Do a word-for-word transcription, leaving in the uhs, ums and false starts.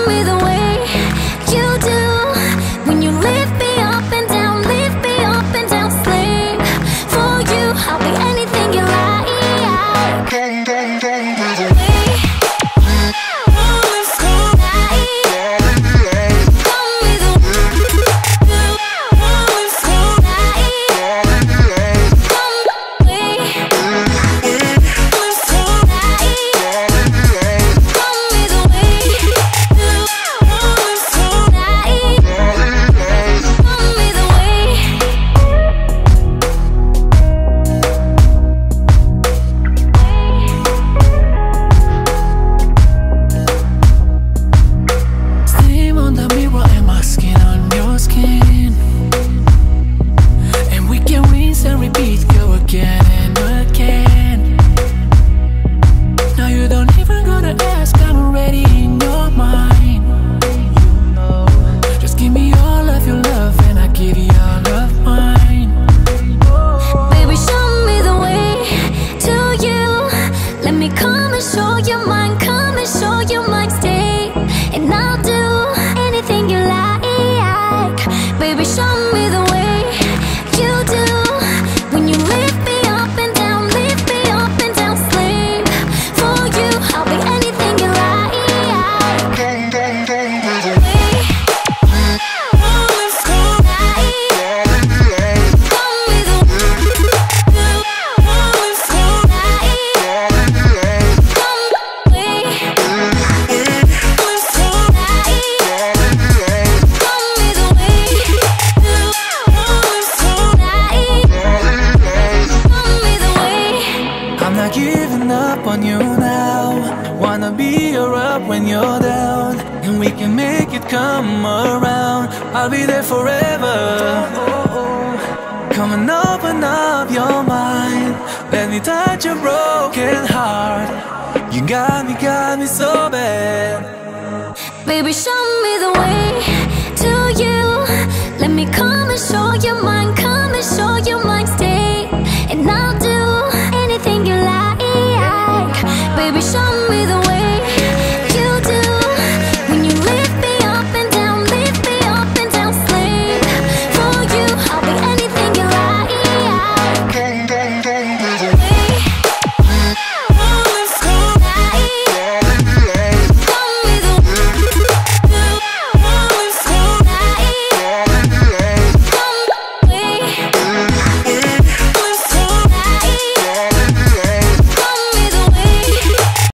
me the way you do. When you lift me up and down, lift me up and down, slave for you. I'll be anything you like. Come me the way. Giving up on you now. Wanna be your up when you're down, and we can make it come around. I'll be there forever. Come and open up your mind. Let me touch your broken heart. You got me, got me so bad. Baby, show me the way to you. Let me come and show you mine. Come and show you mine. Stay, and I'll do anything you like. Baby, show me the way.